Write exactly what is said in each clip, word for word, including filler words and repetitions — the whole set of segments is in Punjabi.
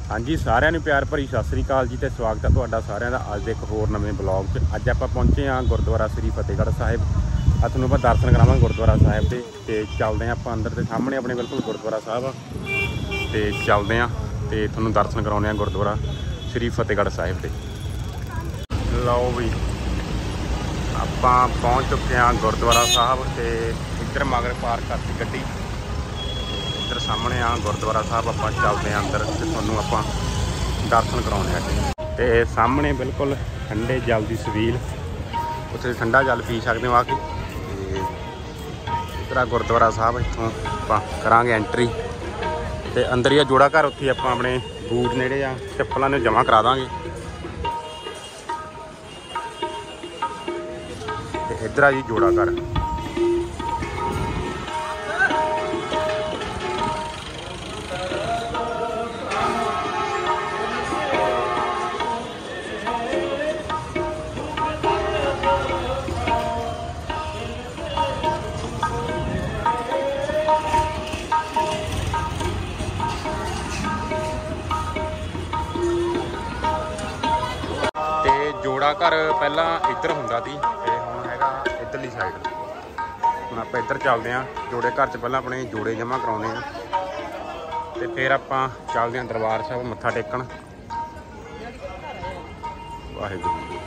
हाँ जी, सारिਆਂ ਨੂੰ प्यार भरी सत श्री अकाल जी, तो स्वागत है तुहाडा सारिਆਂ ਦਾ अज एक होर नवें ब्लॉग च। अज आपां पहुंचे हाँ गुरुद्वारा श्री फतेहगढ़ साहिब। अज तुहानूं आपां दर्शन करावांगे गुरुद्वारा साहिब के, तो चलते हैं आपां अंदर। के सामने अपने बिल्कुल गुरुद्वारा साहिब आ, तो चलते हैं तो तुहानूं दर्शन कराउने गुरुद्वारा श्री फतेहगढ़ साहिब के। लो भी आपां पहुँच चुके हैं गुरुद्वारा साहिब, तो इधर मगर पार्क करती गड्डी। इधर सामने आ गुरुद्वारा साहब, आप चलते हैं अंदर तो थोनों आप दर्शन कराने अगे। तो सामने बिल्कुल ठंडे जल की छबील, उत्थे ठंडा जल पी सकते हो आके। इधर गुरुद्वारा साहब, इतों आप करांगे एंट्री तो अंदर ही जोड़ा घर, उत्थे आप अपने बूट नेड़े आ चप्पलों ने जमा करा देंगे। इधर आ जी जोड़ा घर। जोड़ा घर पहला इधर हुंदा सी, हुण हैगा इधरली साइड। हुण आपां इधर चलते हैं जोड़े घर च, पहलां अपने जोड़े जमा कराउने आ ते फिर आपां चलते हैं दरबार साहिब मत्था टेकण। वाहिगुरू।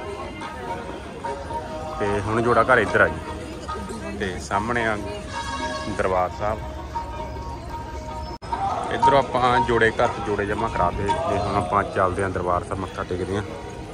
ते हुण जोड़ा घर इधर आ जी, ते सामने आ दरबार साहिब। इधरों आपां जोड़े घर जोड़े जमा कराते ते हुण आपां चलते हैं दरबार साहिब मत्था टेकदे हां।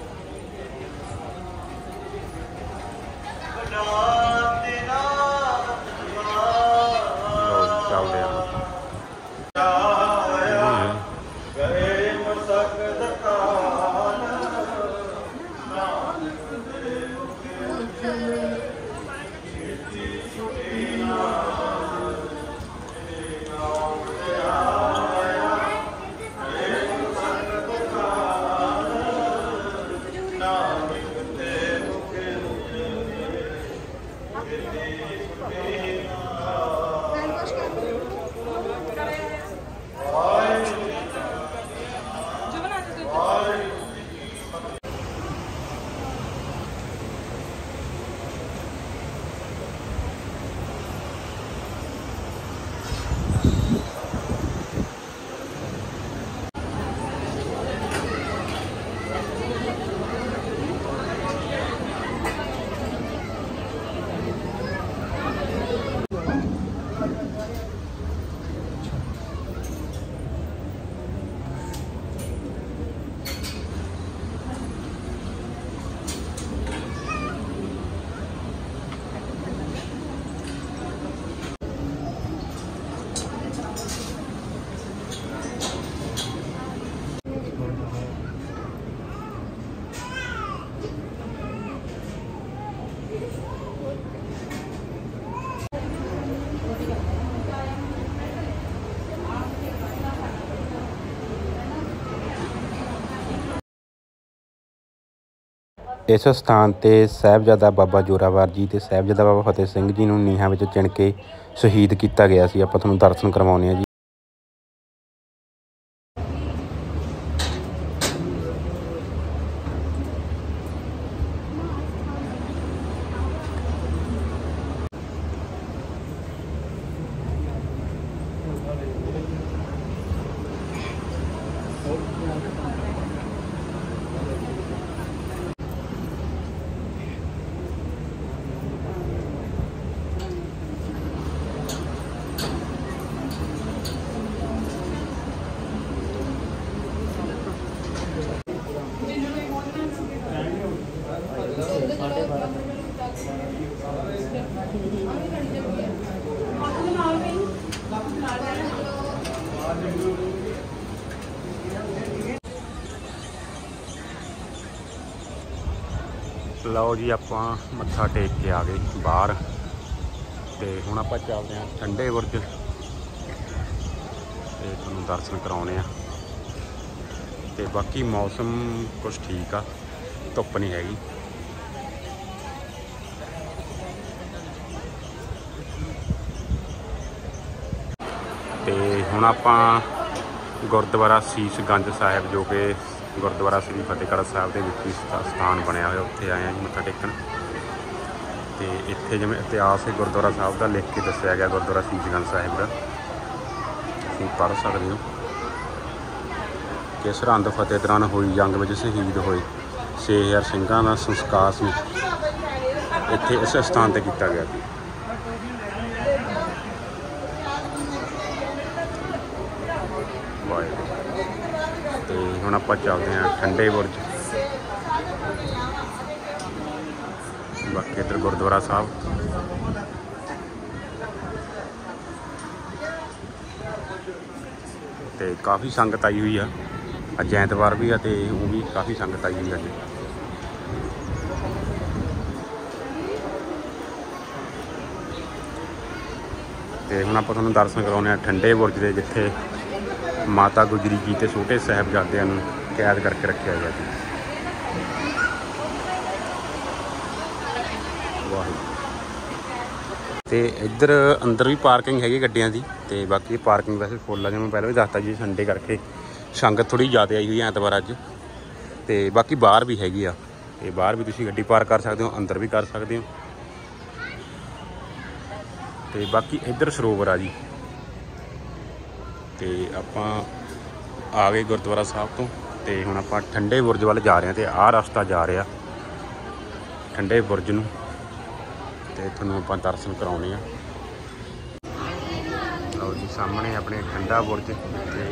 इस स्थान ते साहिबजादा बाबा जोरावर जी ते साहिबजादा बाबा फतेह सिंह जी नूं नीहां विच चिण के शहीद किया गया सी। आपां तुहानूं दर्शन करवाउने आ जी। लो जी, आपां मत्था टेक के आ गए बाहर, तो हुण आपां चलते हैं ठंडे बुरज ते तुहानूं दर्शन कराउने आ। ते बाकी मौसम कुछ ठीक आ, धुप्प नहीं हैगी। ते हुण आपां ਗੁਰਦੁਆਰਾ ਸੀਸ ਗੰਜ ਸਾਹਿਬ ਜੋ ਕਿ ਗੁਰਦੁਆਰਾ ਸ੍ਰੀ ਫਤਿਹਗੜ੍ਹ ਸਾਹਿਬ ਦੇ ਵਿੱਚ ਹੀ ਸਥਾਨ ਬਣਿਆ ਹੋਇਆ, ਉੱਥੇ ਆਏ ਹਾਂ ਜੀ ਮੱਥਾ ਟੇਕਣ। ਤੇ ਇੱਥੇ ਜਿਵੇਂ ਇਤਿਹਾਸ ਹੈ ਗੁਰਦੁਆਰਾ ਸਾਹਿਬ ਦਾ ਲਿਖ ਕੇ ਦੱਸਿਆ ਗਿਆ, ਗੁਰਦੁਆਰਾ ਸੀਸ ਗੰਜ ਸਾਹਿਬ ਦਾ ਤੁਸੀਂ ਪੜ੍ਹ ਸਕਦੇ ਹੋ ਕਿ ਸਰਹੰਦ ਫਤਿਹ ਦੌਰਾਨ ਹੋਈ ਜੰਗ ਵਿੱਚ ਸ਼ਹੀਦ ਹੋਏ ਛੇ ਹਜ਼ਾਰ ਸਿੰਘਾਂ ਦਾ ਸੰਸਕਾਰ ਸੀ ਇੱਥੇ ਇਸ ਸਥਾਨ 'ਤੇ ਕੀਤਾ ਗਿਆ ਸੀ। ਤੇ ਹੁਣ ਆਪਾਂ ਚੱਲਦੇ ਹਾਂ ਠੰਡੇ ਬੁਰਜ। ਬਾਕੀ ਇੱਧਰ ਗੁਰਦੁਆਰਾ ਸਾਹਿਬ ਤੇ ਕਾਫੀ ਸੰਗਤ ਆਈ ਹੋਈ ਆ। ਅੱਜ ਐਤਵਾਰ ਵੀ ਆ ਤੇ ਉਹ ਵੀ ਕਾਫੀ ਸੰਗਤ ਆਈ ਹੋਈ ਅੱਜ। ਤੇ ਹੁਣ ਆਪਾਂ ਤੁਹਾਨੂੰ ਦਰਸ਼ਨ ਕਰਾਉਂਦੇ ਹਾਂ ਠੰਡੇ ਬੁਰਜ ਦੇ, ਜਿੱਥੇ ਮਾਤਾ ਗੁਜਰੀ ਜੀ ਤੇ ਛੋਟੇ ਸਾਹਿਬਜ਼ਾਦਿਆਂ ਨੂੰ ਕੈਦ ਕਰਕੇ ਰੱਖਿਆ ਗਿਆ ਸੀ। ਵਾਹਿਗੁਰੂ। ਤੇ ਇੱਧਰ ਅੰਦਰ ਵੀ ਪਾਰਕਿੰਗ ਹੈਗੀ ਗੱਡੀਆਂ ਦੀ, ਤੇ ਬਾਕੀ ਪਾਰਕਿੰਗ ਵੈਸੇ ਫੁੱਲ ਆ, ਜਿਵੇਂ ਪਹਿਲਾਂ ਵੀ ਦੱਸਤਾ ਜੀ ਸੰਡੇ ਕਰਕੇ ਸੰਗਤ ਥੋੜ੍ਹੀ ਜ਼ਿਆਦਾ ਆਈ ਹੋਈ ਹੈ ਐਤਵਾਰ ਅੱਜ। ਤੇ ਬਾਕੀ ਬਾਹਰ ਵੀ ਹੈਗੀ ਆ, ਤੇ ਬਾਹਰ ਵੀ ਤੁਸੀਂ ਗੱਡੀ ਪਾਰਕ ਕਰ ਸਕਦੇ ਹੋ, ਅੰਦਰ ਵੀ ਕਰ ਸਕਦੇ ਹੋ। ਤੇ ਬਾਕੀ ਇੱਧਰ ਸਰੋਵਰ ਆ ਜੀ। ਤੇ ਆਪਾਂ ਆ ਗਏ ਗੁਰਦੁਆਰਾ ਸਾਹਿਬ ਤੋਂ, ਤੇ ਹੁਣ ਆਪਾਂ ਠੰਡੇ ਬੁਰਜ ਵੱਲ ਜਾ ਰਹੇ ਹਾਂ। ਤੇ ਆਹ ਰਸਤਾ ਜਾ ਰਿਹਾ ਠੰਡੇ ਬੁਰਜ ਨੂੰ, ਤੇ ਤੁਹਾਨੂੰ ਆਪਾਂ ਦਰਸ਼ਨ ਕਰਾਉਣੇ ਆ। ਲਓ ਜੀ ਸਾਹਮਣੇ ਆਪਣੇ ਠੰਡਾ ਬੁਰਜ, ਤੇ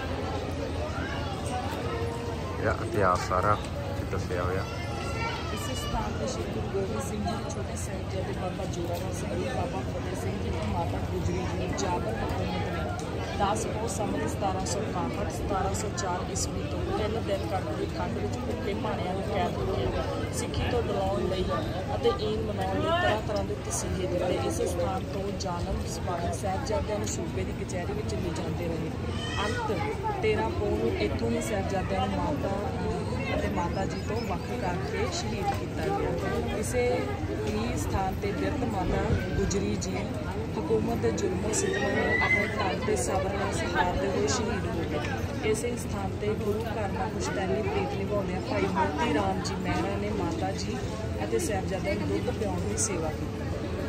ਇਹਦਾ ਇਤਿਹਾਸ ਸਾਰਾ ਦੱਸਿਆ ਹੋਇਆ। इस स्थान पर श्री गुरु गोबिंद सिंह जी, छोटे साहिबजादे बाबा जोरावर सिंह जी, बाबा फतेह सिंह जी और माता गुजरी जी जाबर हुकूमत ने दस पौष संवत सतारह सौ इकाहठ सतारह सौ चार ईस्वी तो तीन दिन कड़वी ठंड में भुखे भाणिਆਂ ਨੂੰ कैद रखिया, सिक्खी तो डलाउण लई ਅਤੇ ईद मनाउण लई तरह तरह के तसीहे दिते। इस स्थान तो जालम सिपाही साहिबजादिਆਂ ਨੂੰ सूबे की कचहरी में ले जाते रहे। अंत तेरह पौष ਨੂੰ ਇੱਥੋਂ ही साहिबजादिਆਂ ਨੂੰ माता ਅਤੇ ਮਾਤਾ ਜੀ ਤੋਂ ਵੱਖ ਕਰਕੇ ਸ਼ਹੀਦ ਕੀਤਾ ਗਿਆ। ਇਸੇ ਹੀ ਸਥਾਨ ਤੇ ਬਿਰਧ ਮਾਤਾ ਗੁਜਰੀ ਜੀ ਹਕੂਮਤ ਦੇ ਜ਼ੁਲਮੋਂ ਸਿੱਧਵਾਂ ਨੂੰ ਆਪਣੇ ਤਨ ਤੇ ਸਬਰ ਨਾਲ ਸਹਾਰਦੇ ਹੋਏ ਸ਼ਹੀਦ ਹੋ ਗਏ। ਇਸੇ ਸਥਾਨ ਤੇ ਗੁਰੂ ਘਰ ਨਾਲ ਪੁਸ਼ਤੈਨੀ ਪ੍ਰੀਤ ਨਿਭਾਉਂਦਿਆਂ ਭਾਈ ਮੋਤੀ ਰਾਮ ਜੀ ਮਹਿਰਾ ਨੇ ਮਾਤਾ ਜੀ ਅਤੇ ਸਾਹਿਬਜ਼ਾਦਿਆਂ ਨੂੰ ਦੁੱਧ ਪਿਆਉਣ ਦੀ ਸੇਵਾ ਕੀਤੀ।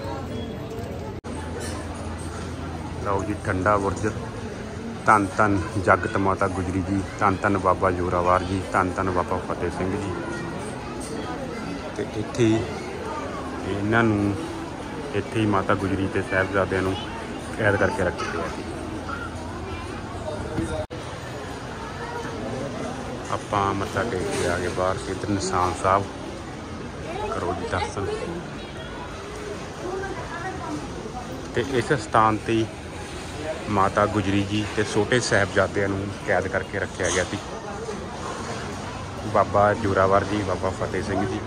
ਲਓ ਜੀ ਠੰਡਾ ਬੁਰਜ। ਧੰਨ ਧੰਨ ਜਗਤ ਮਾਤਾ ਗੁਜਰੀ ਜੀ, ਧੰਨ ਧੰਨ ਬਾਬਾ ਜੋਰਾਵਰ ਜੀ, ਧੰਨ ਧੰਨ ਬਾਬਾ ਫਤਿਹ ਸਿੰਘ ਜੀ। ਤੇ ਇੱਥੇ ਹੀ ਇਹਨਾਂ ਨੂੰ ਇੱਥੇ ਹੀ ਮਾਤਾ ਗੁਜਰੀ ਤੇ ਸਾਹਿਬਜ਼ਾਦਿਆਂ ਨੂੰ ਕੈਦ ਕਰਕੇ ਰੱਖਿਆ ਗਿਆ ਸੀ। ਆਪਾਂ ਮੱਥਾ ਟੇਕ ਕੇ ਆ ਗਏ ਬਾਹਰ। ਇੱਧਰ ਨਿਸ਼ਾਨ ਸਾਹਿਬ ਕਰੋ ਜੀ ਦਰਸ਼ਨ। ਤੇ ਇਸ ਸਥਾਨ 'ਤੇ ਮਾਤਾ ਗੁਜਰੀ ਜੀ ਤੇ ਛੋਟੇ ਸਾਹਿਬਜ਼ਾਦਿਆਂ ਨੂੰ ਕੈਦ ਕਰਕੇ ਰੱਖਿਆ ਗਿਆ ਸੀ। ਬਾਬਾ ਜੋਰਾਵਰ ਜੀ, ਬਾਬਾ ਫਤਿਹ ਸਿੰਘ ਜੀ।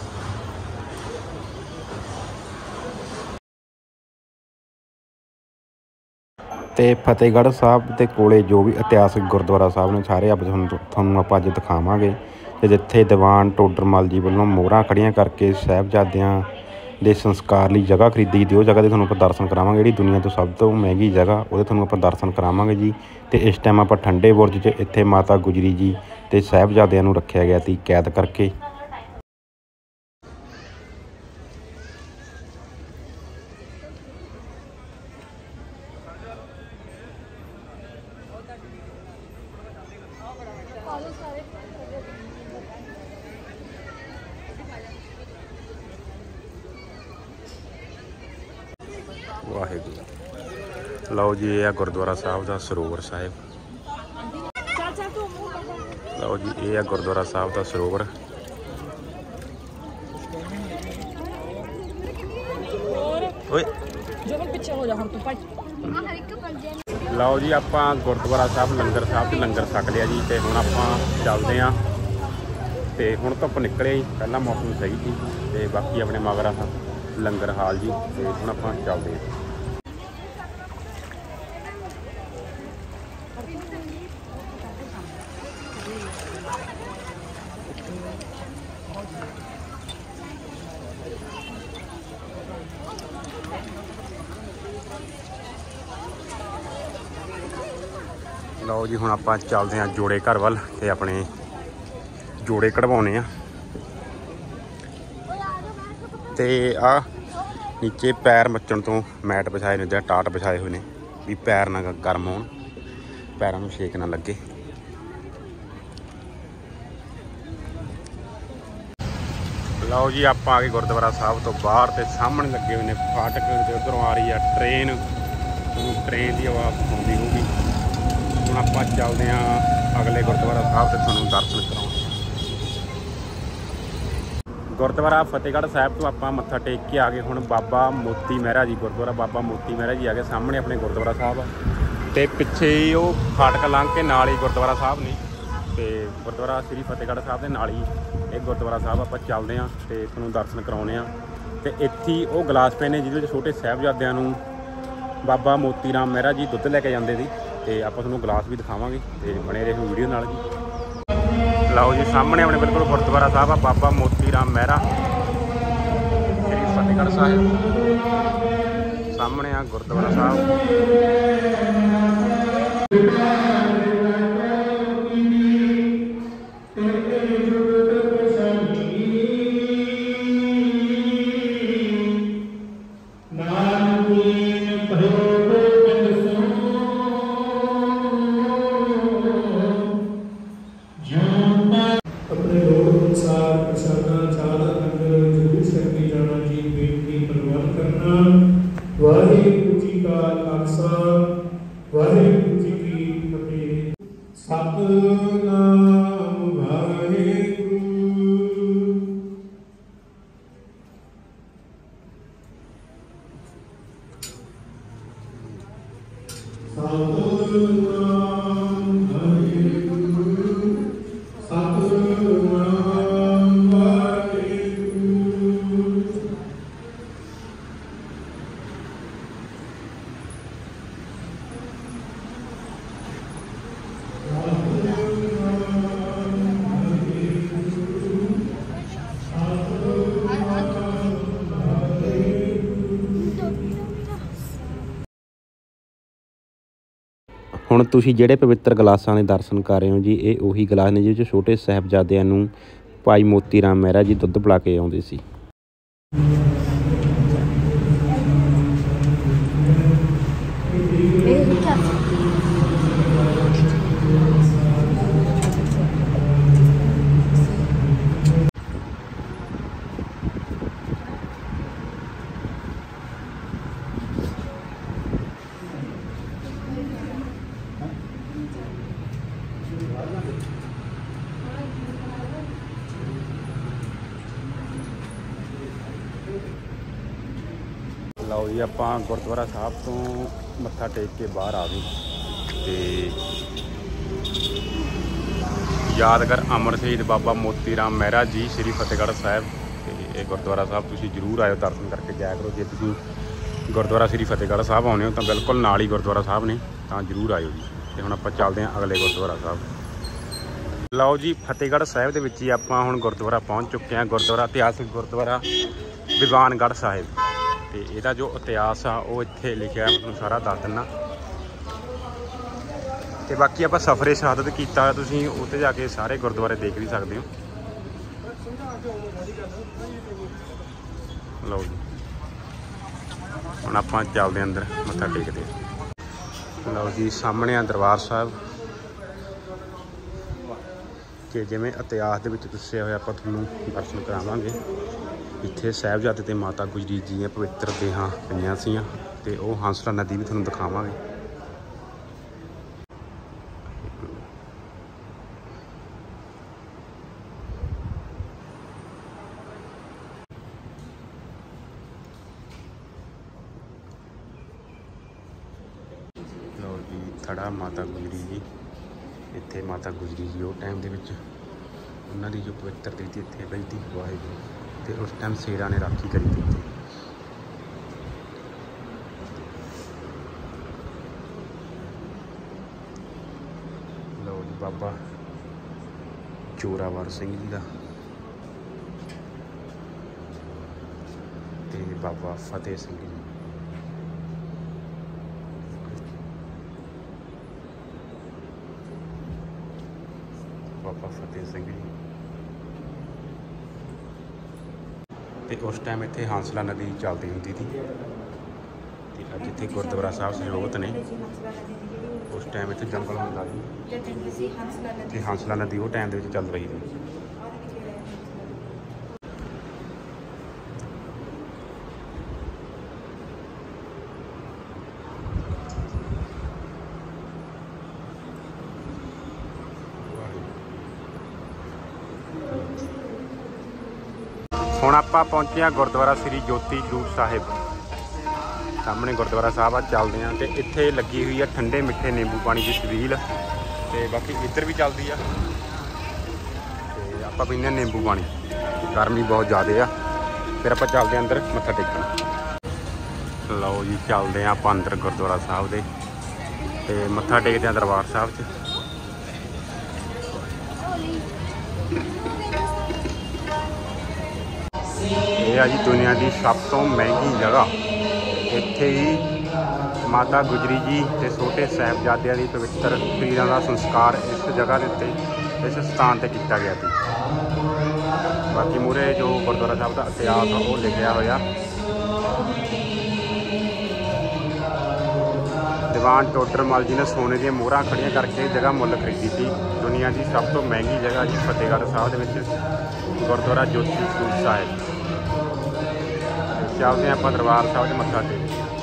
ਤੇ ਫਤਿਹਗੜ੍ਹ ਸਾਹਿਬ ਦੇ ਕੋਲੇ ਜੋ ਵੀ ਇਤਿਹਾਸਿਕ ਗੁਰਦੁਆਰਾ ਸਾਹਿਬ ਨੇ ਸਾਰੇ ਆਪ ਤੁਹਾਨੂੰ ਤੁਹਾਨੂੰ ਆਪਾਂ ਅੱਜ ਦਿਖਾਵਾਂਗੇ। ਤੇ ਜਿੱਥੇ ਦੀਵਾਨ ਟੋਡਰਮਲ ਜੀ ਵੱਲੋਂ ਮੋਹਰਾਂ ਖੜੀਆਂ ਕਰਕੇ ਸਾਹਿਬਜ਼ਾਦਿਆਂ ਦੇ ਸੰਸਕਾਰ ਲਈ ਜਗ੍ਹਾ ਖਰੀਦੀ ਤੇ ਉਹ ਜਗ੍ਹਾ ਦੇ ਤੁਹਾਨੂੰ ਆਪਾਂ ਦਰਸ਼ਨ ਕਰਾਵਾਂਗੇ। ਜਿਹੜੀ ਦੁਨੀਆ ਤੋਂ ਸਭ ਤੋਂ ਮਹਿੰਗੀ ਜਗ੍ਹਾ, ਉਹਦੇ ਤੁਹਾਨੂੰ ਆਪਾਂ ਦਰਸ਼ਨ ਕਰਾਵਾਂਗੇ ਜੀ। ਤੇ ਇਸ ਟਾਈਮ ਆਪਾਂ ਠੰਡੇ ਬੁਰਜ 'ਚ ਇੱਥੇ ਮਾਤਾ ਗੁਜਰੀ ਜੀ ਤੇ ਸਾਹਿਬਜ਼ਾਦਿਆਂ ਨੂੰ ਰੱਖਿਆ ਗਿਆ ਸੀ ਕੈਦ ਕਰਕੇ। ਵਾਹਿਗੁਰੂ। ਲਓ ਜੀ ਇਹ ਆ ਗੁਰਦੁਆਰਾ ਸਾਹਿਬ ਦਾ ਸਰੋਵਰ ਸਾਹਿਬ। ਲਓ ਜੀ ਇਹ ਆ ਗੁਰਦੁਆਰਾ ਸਾਹਿਬ ਦਾ ਸਰੋਵਰ। ਓਏ ਪਿੱਛੇ ਹੋ ਜਾ ਹੁਣ ਤੂੰ ਭਾਈ। ਲਓ ਜੀ ਆਪਾਂ ਗੁਰਦੁਆਰਾ ਸਾਹਿਬ ਲੰਗਰ ਸਾਹਿਬ 'ਚ ਲੰਗਰ ਛਕ ਲਿਆ ਜੀ। ਤੇ ਹੁਣ ਆਪਾਂ ਚੱਲਦੇ ਹਾਂ। ਤੇ ਹੁਣ ਧੁੱਪ ਨਿਕਲਿਆ ਜੀ, ਪਹਿਲਾਂ ਮੌਸਮ ਸਹੀ ਸੀ। ਤੇ ਬਾਕੀ ਆਪਣੇ ਮਗਰ ਲੰਗਰ ਹਾਲ ਜੀ। ਤੇ ਹੁਣ ਆਪਾਂ ਚੱਲਦੇ ਹਾਂ। ਲਓ ਜੀ ਹੁਣ ਆਪਾਂ ਚੱਲਦੇ ਹਾਂ ਜੋੜੇ ਘਰ ਵੱਲ ਤੇ ਆਪਣੇ ਜੋੜੇ ਕਢਵਾਉਣੇ ਆ। ਤੇ ਆ ਨੀਚੇ ਪੈਰ ਮੱਚਣ ਤੋਂ ਮੈਟ ਵਿਛਾਏ ਨੇ ਜਾਂ ਟਾਟ ਵਿਛਾਏ ਹੋਏ ਨੇ ਵੀ ਪੈਰ ਨਾ ਗਰਮ ਹੋਣ, ਪੈਰਾਂ ਨੂੰ ਛੇਕ ਨਾ ਲੱਗੇ। ਲਓ ਜੀ ਆਪਾਂ ਆ ਗਏ ਗੁਰਦੁਆਰਾ ਸਾਹਿਬ ਤੋਂ ਬਾਹਰ ਤੇ ਸਾਹਮਣੇ ਲੱਗੇ ਹੋਏ ਨੇ ਫਾਟਕ ਤੇ ਉੱਧਰੋਂ ਆ ਰਹੀ ਆ ਟ੍ਰੇਨ, ਤੁਹਾਨੂੰ ਟ੍ਰੇਨ ਦੀ ਆਵਾਜ਼ ਆਉਂਦੀ ਹੋਊਗੀ। ਹੁਣ ਆਪਾਂ ਚੱਲਦੇ ਹਾਂ ਅਗਲੇ ਗੁਰਦੁਆਰਾ ਸਾਹਿਬ ਤੇ ਤੁਹਾਨੂੰ ਦਰਸ਼ਨ ਕਰਾਉਣੇ। ਗੁਰਦੁਆਰਾ ਫਤਿਹਗੜ੍ਹ ਸਾਹਿਬ ਤੋਂ ਆਪਾਂ ਮੱਥਾ ਟੇਕ ਕੇ ਆ ਗਏ ਹੁਣ ਬਾਬਾ ਮੋਤੀ ਮਹਿਰਾ ਜੀ, ਗੁਰਦੁਆਰਾ ਬਾਬਾ ਮੋਤੀ ਮਹਿਰਾ ਜੀ ਆ ਗਏ ਸਾਹਮਣੇ ਆਪਣੇ ਗੁਰਦੁਆਰਾ ਸਾਹਿਬ ਤੇ ਪਿੱਛੇ ਹੀ ਉਹ ਫਾਟਕ ਲੰਘ ਕੇ ਨਾਲ ਹੀ ਗੁਰਦੁਆਰਾ ਸਾਹਿਬ ਨੇ ਤੇ ਗੁਰਦੁਆਰਾ ਸ੍ਰੀ ਫਤਿਹਗੜ੍ਹ ਸਾਹਿਬ ਦੇ ਨਾਲ ਹੀ ਇਹ ਗੁਰਦੁਆਰਾ ਸਾਹਿਬ ਆਪਾਂ ਚੱਲਦੇ ਹਾਂ ਤੇ ਤੁਹਾਨੂੰ ਦਰਸ਼ਨ ਕਰਾਉਂਦੇ ਹਾਂ। ਤੇ ਇੱਥੇ ਹੀ ਉਹ ਗਲਾਸ ਪਏ ਨੇ ਜਿਹਦੇ ਵਿੱਚ ਛੋਟੇ ਸਾਹਿਬਜ਼ਾਦਿਆਂ ਨੂੰ ਬਾਬਾ ਮੋਤੀ ਰਾਮ ਮਹਿਰਾ ਜੀ ਦੁੱਧ ਲੈ ਕੇ ਜਾਂਦੇ ਸੀ ਤੇ ਆਪਾਂ ਤੁਹਾਨੂੰ ਗਲਾਸ ਵੀ ਦਿਖਾਵਾਂਗੇ ਤੇ ਬਣੇ ਰਹੋ ਵੀਡੀਓ ਨਾਲ ਜੀ। ਲਓ ਜੀ ਸਾਹਮਣੇ ਆਪਣੇ ਬਿਲਕੁਲ ਗੁਰਦੁਆਰਾ ਸਾਹਿਬ ਆ ਬਾਬਾ ਮੋਤੀ ਰਾਮ ਮਹਿਰਾ ਸ੍ਰੀ ਫਤਿਹਗੜ੍ਹ ਸਾਹਿਬ, ਸਾਹਮਣੇ ਆ ਗੁਰਦੁਆਰਾ ਸਾਹਿਬ। अपने लोड़ अनुसार प्रसादा चाल लंगर जरूर छकी जाना जी, बेटी प्रवान करना। वाहिगुरू जी का खालसा वाहिगुरू जी की फतेह। सतनाम वाहिगुरू सतनाम ਹੁਣ ਤੁਸੀਂ ਜਿਹੜੇ ਪਵਿੱਤਰ ਗਲਾਸਾਂ ਦੇ ਦਰਸ਼ਨ ਕਰ ਰਹੇ ਹੋ ਜੀ, ਇਹ ਉਹੀ ਗਲਾਸ ਨੇ ਜਿਹਦੇ 'ਚ ਛੋਟੇ ਸਾਹਿਬਜ਼ਾਦਿਆਂ ਨੂੰ ਭਾਈ ਮੋਤੀ ਰਾਮ ਮਹਿਰਾ ਜੀ ਦੁੱਧ ਪਿਲਾ ਕੇ ਆਉਂਦੇ ਸੀ। ਲਓ ਜੀ ਆਪਾਂ ਗੁਰਦੁਆਰਾ ਸਾਹਿਬ ਤੋਂ ਮੱਥਾ ਟੇਕ ਕੇ ਬਾਹਰ ਆ ਗਏ ਤੇ ਯਾਦਗਾਰ ਅਮਰ ਸ਼ਹੀਦ ਬਾਬਾ ਮੋਤੀ ਰਾਮ ਮਹਿਰਾ ਜੀ ਸ੍ਰੀ ਫਤਿਹਗੜ੍ਹ ਸਾਹਿਬ ਤੇ ਇਹ ਗੁਰਦੁਆਰਾ ਸਾਹਿਬ ਤੁਸੀਂ ਜ਼ਰੂਰ ਆਇਓ, ਦਰਸ਼ਨ ਕਰਕੇ ਜਾਇਆ ਕਰੋ। ਜੇ ਤੁਸੀਂ ਗੁਰਦੁਆਰਾ ਸ੍ਰੀ ਫਤਿਹਗੜ੍ਹ ਸਾਹਿਬ ਆਉਂਦੇ ਹੋ ਤਾਂ ਬਿਲਕੁਲ ਨਾਲ ਹੀ ਗੁਰਦੁਆਰਾ ਸਾਹਿਬ ਨੇ, ਤਾਂ ਜ਼ਰੂਰ ਆਇਓ ਜੀ। ਤੇ ਹੁਣ ਆਪਾਂ ਚੱਲਦੇ ਹਾਂ ਅਗਲੇ ਗੁਰਦੁਆਰਾ ਸਾਹਿਬ। ਲਓ ਜੀ ਫਤਿਹਗੜ੍ਹ ਸਾਹਿਬ ਦੇ ਵਿੱਚ ਹੀ ਆਪਾਂ ਹੁਣ ਗੁਰਦੁਆਰਾ ਪਹੁੰਚ ਚੁੱਕੇ ਹਾਂ। ਗੁਰਦੁਆਰਾ ਇਤਿਹਾਸਿਕ ਗੁਰਦੁਆਰਾ ਦੀਵਾਨਗੜ੍ਹ ਸਾਹਿਬ ਤੇ ਇਹਦਾ ਜੋ ਇਤਿਹਾਸ ਆ ਉਹ ਇੱਥੇ ਲਿਖਿਆ, ਮੈਂ ਤੁਹਾਨੂੰ ਸਾਰਾ ਦੱਸ ਦਿੰਦਾ। ਤੇ ਬਾਕੀ ਆਪਾਂ ਸਫਰੇ ਸ਼ਹਾਦਤ ਕੀਤਾ ਹੋਇਆ, ਤੁਸੀਂ ਉੱਥੇ ਜਾ ਕੇ ਸਾਰੇ ਗੁਰਦੁਆਰੇ ਦੇਖ ਵੀ ਸਕਦੇ ਹੋ। ਲਓ ਜੀ ਹੁਣ ਆਪਾਂ ਚੱਲਦੇ ਅੰਦਰ ਮੱਥਾ ਟੇਕਦੇ। ਲਓ ਜੀ ਸਾਹਮਣੇ ਆ ਦਰਬਾਰ ਸਾਹਿਬ ਕਿ ਜਿਵੇਂ ਇਤਿਹਾਸ ਦੇ ਵਿੱਚ ਦੱਸਿਆ ਹੋਇਆ ਆਪਾਂ ਤੁਹਾਨੂੰ ਦਰਸ਼ਨ ਕਰਾਵਾਂਗੇ। ਇੱਥੇ ਸਾਹਿਬਜ਼ਾਦੇ ਤੇ ਮਾਤਾ ਗੁਜਰੀ ਜੀ ਦੀਆਂ ਪਵਿੱਤਰ ਦੇਹਾਂ ਪਈਆਂ ਸੀਆਂ ਤੇ ਉਹ ਹੰਸਰਾ ਨਦੀ ਵੀ ਤੁਹਾਨੂੰ ਦਿਖਾਵਾਂਗੇ। ਲਓ ਜੀ ਥੜਾ ਮਾਤਾ ਗੁਜਰੀ ਜੀ, ਇੱਥੇ ਮਾਤਾ ਗੁਜਰੀ ਜੀ ਉਹ ਟਾਈਮ ਦੇ ਵਿੱਚ ਉਹਨਾਂ ਦੀ ਜੋ ਪਵਿੱਤਰ ਦੀ ਇੱਥੇ ਬੈਠੀ ਵਾਹਿਗੁਰੂ ਤੇ ਉਸ ਟਾਈਮ ਸ਼ੇਰਾਂ ਨੇ ਰਾਖੀ ਕਰੀ ਦਿੱਤੀ। ਲਓ ਜੀ ਬਾਬਾ ਜੋਰਾਵਰ ਸਿੰਘ ਜੀ ਦਾ ਤੇ ਬਾਬਾ ਫਤਿਹ ਸਿੰਘ ਜੀ। बाबा फतेह सिंह जी। तो उस टाइम इत्थे हांसला नदी चलती होंदी थी ते अज इत्थे गुरुद्वारा साहब सरजोत ने। उस टाइम इत्थे जंगल होंदा सी ते हांसला नदी वो टाइम दे विच चल रही थी। हुण आपां पहुंचे हैं गुरुद्वारा श्री ज्योति जरूर साहिब। सामने गुरुद्वारा साहब आ चलते हैं। तो इत्थे लगी हुई है ठंडे मिठे नींबू पानी की छबील। तो बाकी इधर भी चलती है। तो आपां पीने नींबू पानी, गर्मी बहुत ज़्यादा आ। फिर आपां चलते हैं अंदर मत्था टेकण। लो जी चलते हैं आपां अंदर गुरुद्वारा साहब दे ते मत्था टेकते हैं दरबार साहब च। यह है जी दुनिया की सब तो महंगी जगह। इत्थे ही माता गुजरी जी ते छोटे साहिबजादियां दी पवित्र शरीरां दा संस्कार इस जगह के उत्ते इस स्थान ते किया गया था। बाकी मूहरे जो गुरुद्वारा साहब का इतिहास वो लिखा होया। दीवान टोडरमल जी ने सोने दी मोहरां खड़ियां करके जगह मुल खरीदी थी। दुनिया की सब तो महंगी जगह जी फतेहगढ़ साहब दे विच गुरुद्वारा ज्योति जरूर साहिब। चलते हैं आप दरबार साहब च मत्था टेक।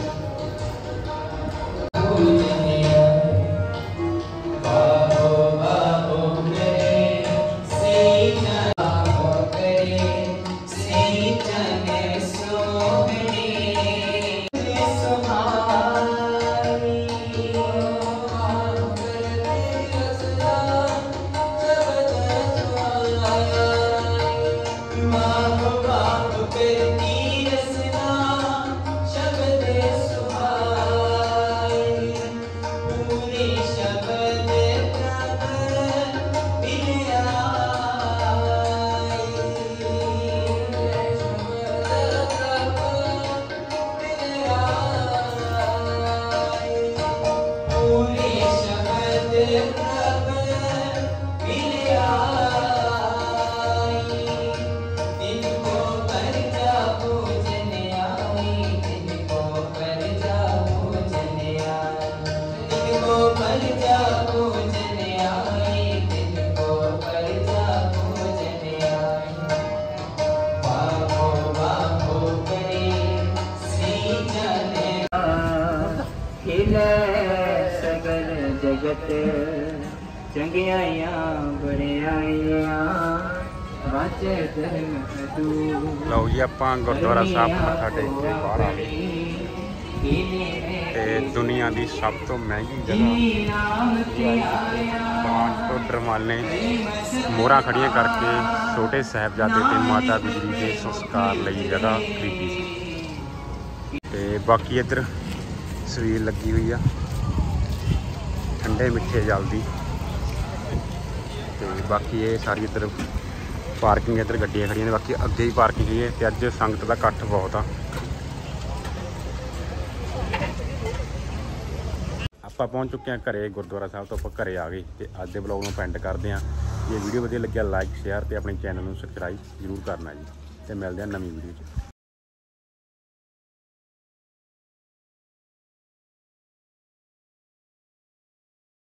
सगल जगत चंगियाइयां बड़ियाइयां वाचे धर्म तू। लो जी आपां गुरुद्वारा साहब मत्था टेक के बाहर आ गए। ते दुनिया की सब तो महंगी जगह टोडरमल ने मोहरां खड़ियां करके छोटे साहिबजादे ते माता गुजरी के संस्कार लई जगह खरीदी सी। ते बाकी इधर छबील लगी हुई है ठंडे मिठे जल दी। तो बाकी ये सारी इधर पार्किंग इधर गड्डियां खड़ियां ने। बाकी अगे ही पार्किंग है। तो अज संगत का इकट्ठ बहुत आ। ਆਪਾਂ पहुँच चुके हैं घरे गुरुद्वारा साहब तो आप घरे आ गए। तो अज के ब्लॉग में पेंड करते हैं। ये वीडियो वधिया लग्या लाइक शेयर तो अपने चैनल में सबसक्राइब जरूर करना जी। तो मिलते हैं नवीं वीडियो।